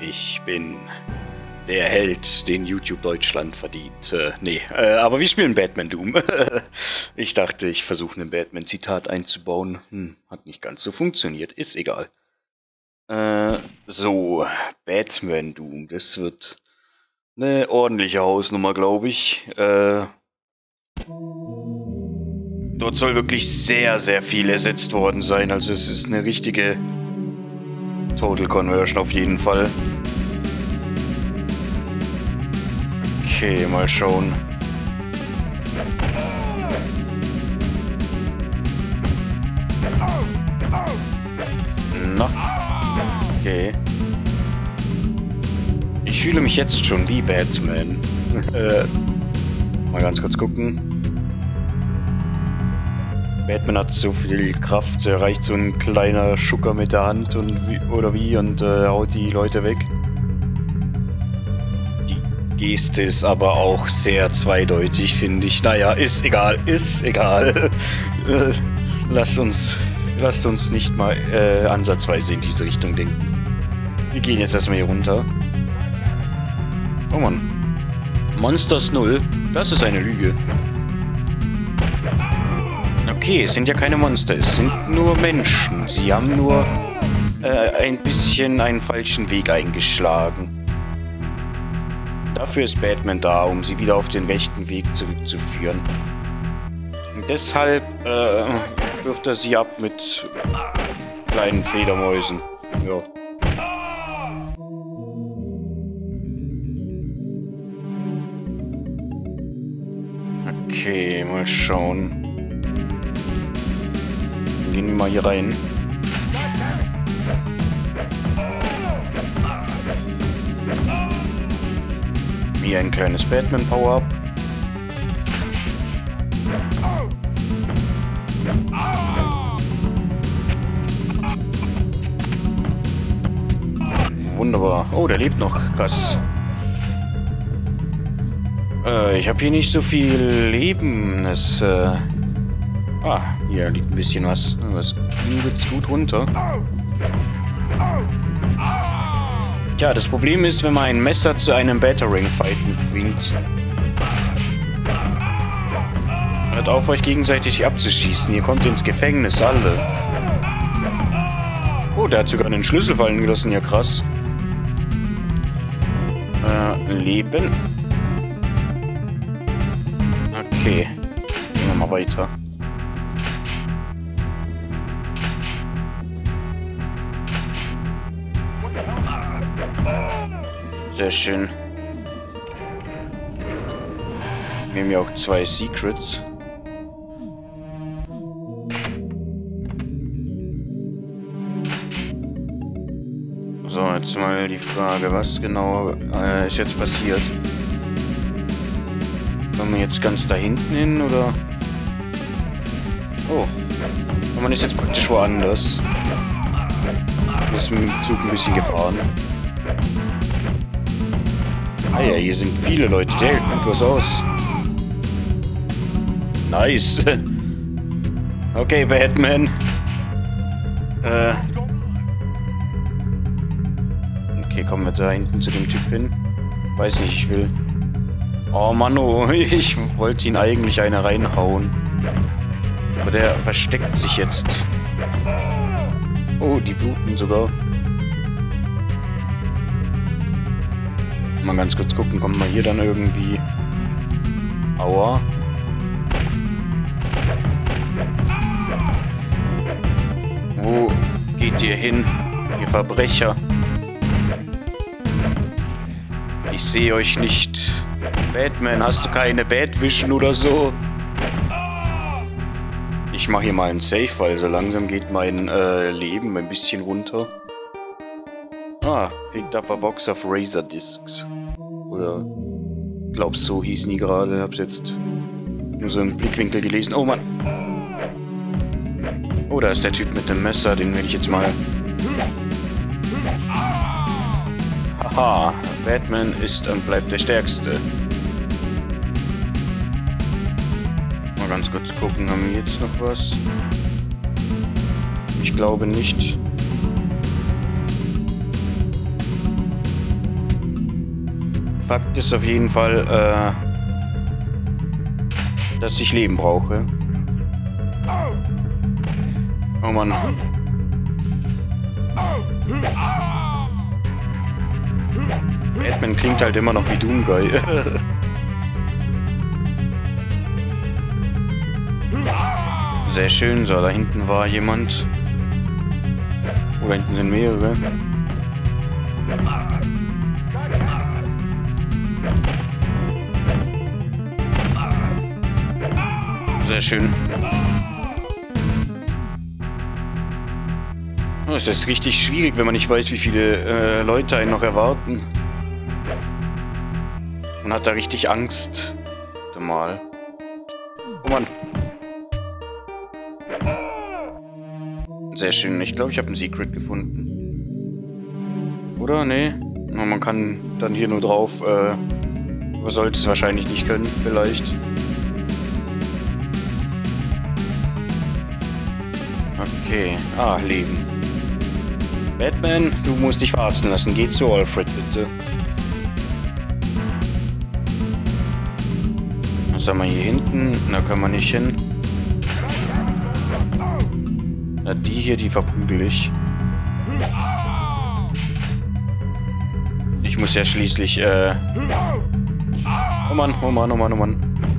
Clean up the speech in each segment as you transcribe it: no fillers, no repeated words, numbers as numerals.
Ich bin der Held, den YouTube Deutschland verdient. Aber wir spielen Batman Doom. Ich dachte, ich versuche ein Batman-Zitat einzubauen. Hat nicht ganz so funktioniert. Ist egal. So, Batman Doom. Das wird eine ordentliche Hausnummer, glaube ich. Dort soll wirklich sehr, sehr viel ersetzt worden sein. Also es ist eine richtige Total Conversion auf jeden Fall. Okay, mal schauen. Na, okay. Ich fühle mich jetzt schon wie Batman. Mal ganz kurz gucken. Batman hat so viel Kraft, er reicht so ein kleiner Schucker mit der Hand und haut die Leute weg. Die Geste ist aber auch sehr zweideutig, finde ich. Naja, ist egal. Lasst uns nicht mal ansatzweise in diese Richtung denken. Wir gehen jetzt erstmal hier runter. Oh Mann. Monsters 0, das ist eine Lüge. Okay, es sind ja keine Monster, es sind nur Menschen. Sie haben nur ein bisschen einen falschen Weg eingeschlagen. Dafür ist Batman da, um sie wieder auf den rechten Weg zurückzuführen. Und deshalb wirft er sie ab mit kleinen Fledermäusen. Ja. Okay, mal schauen. Gehen wir mal hier rein. Wie ein kleines Batman-Power-Up. Wunderbar. Oh, der lebt noch. Krass. Ich habe hier nicht so viel Leben. Hier liegt ein bisschen was. Das ging jetzt gut runter. Tja, das Problem ist, wenn man ein Messer zu einem Batarang-Fight mitbringt. Hört auf, euch gegenseitig abzuschießen. Ihr kommt ins Gefängnis, alle. Oh, der hat sogar einen Schlüssel fallen gelassen. Ja, krass. Leben. Okay. Gehen wir mal weiter. Sehr schön. Wir haben ja auch 2 Secrets. So, jetzt mal die Frage, was genau ist jetzt passiert? Kommen wir jetzt ganz da hinten hin, oder? Oh, man ist jetzt praktisch woanders. Ist mit dem Zug ein bisschen gefahren. Ah ja, hier sind viele Leute. Der hält gut was aus. Nice. Okay, Batman. Okay, kommen wir da hinten zu dem Typ hin. Weiß nicht, ich will... Oh Mann, oh, ich wollte ihn eigentlich eine reinhauen. Aber der versteckt sich jetzt. Oh, die bluten sogar. Mal ganz kurz gucken, kommt mal hier dann irgendwie... Aua. Wo geht ihr hin, ihr Verbrecher? Ich sehe euch nicht. Batman, hast du keine Batvision oder so? Ich mache hier mal einen Save, weil so langsam geht mein Leben ein bisschen runter. Picked up a box of Razor Discs. Oder, glaubst so hieß nie gerade. Hab's jetzt nur so im Blickwinkel gelesen. Oh Mann. Oh, da ist der Typ mit dem Messer. Den will ich jetzt mal... Haha, Batman ist und bleibt der Stärkste. Mal ganz kurz gucken, haben wir jetzt noch was? Ich glaube nicht. Fakt ist auf jeden Fall, dass ich Leben brauche. Oh Mann. Batman klingt halt immer noch wie Doomguy. Sehr schön. So, da hinten war jemand. Oh, da hinten sind mehrere. Sehr schön. Oh, es ist richtig schwierig, wenn man nicht weiß, wie viele Leute einen noch erwarten. Man hat da richtig Angst. Warte mal. Oh Mann. Sehr schön. Ich glaube, ich habe ein Secret gefunden. Oder? Nee. Man kann dann hier nur drauf. Man sollte es wahrscheinlich nicht können. Vielleicht. Okay. Ah, Leben. Batman, du musst dich verarzten lassen. Geh zu Alfred, bitte. Was haben wir hier hinten? Da kann man nicht hin. Na, die hier, die verprügel ich. Ich muss ja schließlich, Oh Mann, oh Mann, oh Mann, oh Mann.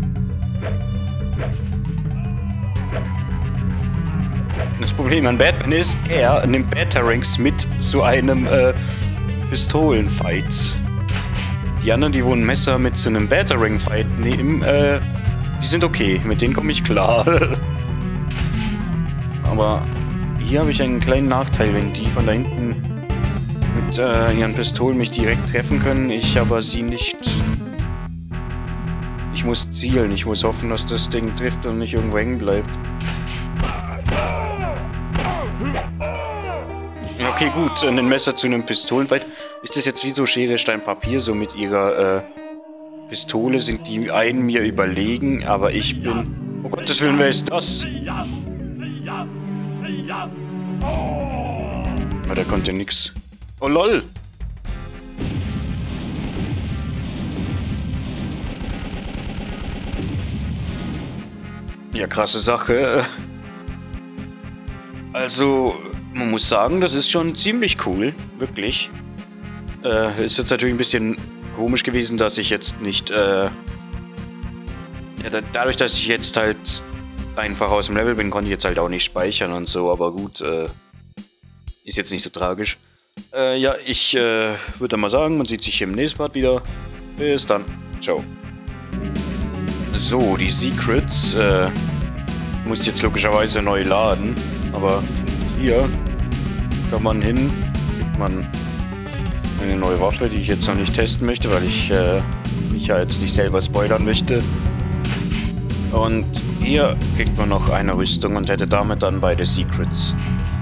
Das Problem an Batman ist, er nimmt Batarangs mit zu einem, Pistolenfight. Die anderen, die wo ein Messer mit zu einem Batarang-Fight nehmen, die sind okay. Mit denen komme ich klar. Aber hier habe ich einen kleinen Nachteil, wenn die von da hinten mit ihren Pistolen mich direkt treffen können. Ich aber sie nicht. Ich muss zielen. Ich muss hoffen, dass das Ding trifft und nicht irgendwo hängen bleibt. Okay, gut. Ein Messer zu einem Pistolenfight. Ist das jetzt wie so Schere, Stein, Papier? So mit ihrer Pistole sind die einen mir überlegen, aber ich bin... Oh Gottes Willen, wer ist das? Ah, der konnte nix. Oh lol! Ja, krasse Sache. Also, man muss sagen, das ist schon ziemlich cool. Wirklich. Ist jetzt natürlich ein bisschen komisch gewesen, dass ich jetzt nicht... ja, dadurch, dass ich jetzt halt einfach aus dem Level bin, konnte ich jetzt halt auch nicht speichern und so. Aber gut, ist jetzt nicht so tragisch. Ja, ich würde mal sagen, man sieht sich hier im nächsten Part wieder. Bis dann. Ciao. So, die Secrets muss jetzt logischerweise neu laden. Aber hier kann man hin, kriegt man eine neue Waffe, die ich jetzt noch nicht testen möchte, weil ich mich ja jetzt nicht selber spoilern möchte. Und hier kriegt man noch eine Rüstung und hätte damit dann beide Secrets.